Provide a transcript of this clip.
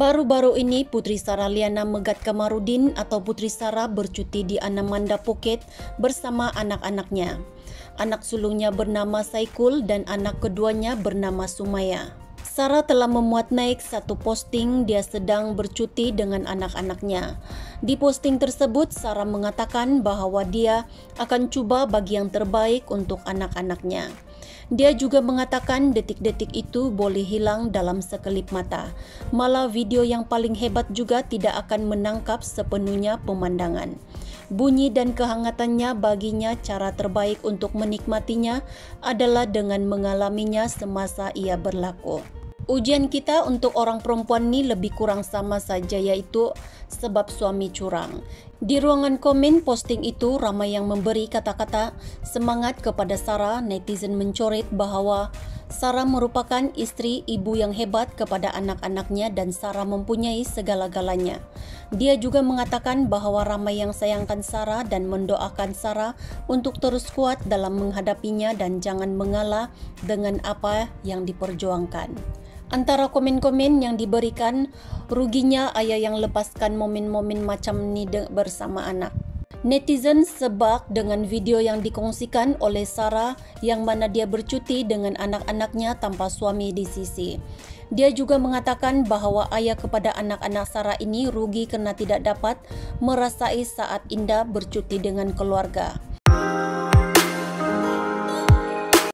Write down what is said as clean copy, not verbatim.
Baru-baru ini, Putri Sarah Liana Megat Kamarudin atau Putri Sarah bercuti di Anamanda Phuket bersama anak-anaknya. Anak sulungnya bernama Saikul dan anak keduanya bernama Sumaya. Sarah telah memuat naik satu posting dia sedang bercuti dengan anak-anaknya. Di posting tersebut, Sarah mengatakan bahwa dia akan cuba bagi yang terbaik untuk anak-anaknya. Dia juga mengatakan detik-detik itu boleh hilang dalam sekelip mata. Malah video yang paling hebat juga tidak akan menangkap sepenuhnya pemandangan. Bunyi dan kehangatannya baginya cara terbaik untuk menikmatinya adalah dengan mengalaminya semasa ia berlaku. Ujian kita untuk orang perempuan ni lebih kurang sama saja, yaitu sebab suami curang. Di ruangan komen posting itu ramai yang memberi kata-kata semangat kepada Sarah. Netizen mencoret bahawa Sarah merupakan isteri ibu yang hebat kepada anak-anaknya dan Sarah mempunyai segala-galanya. Dia juga mengatakan bahawa ramai yang sayangkan Sarah dan mendoakan Sarah untuk terus kuat dalam menghadapinya dan jangan mengalah dengan apa yang diperjuangkan. Antara komen-komen yang diberikan, ruginya ayah yang lepaskan momen-momen macam ni bersama anak. Netizen sebab dengan video yang dikongsikan oleh Sarah yang mana dia bercuti dengan anak-anaknya tanpa suami di sisi. Dia juga mengatakan bahawa ayah kepada anak-anak Sarah ini rugi kerana tidak dapat merasai saat indah bercuti dengan keluarga.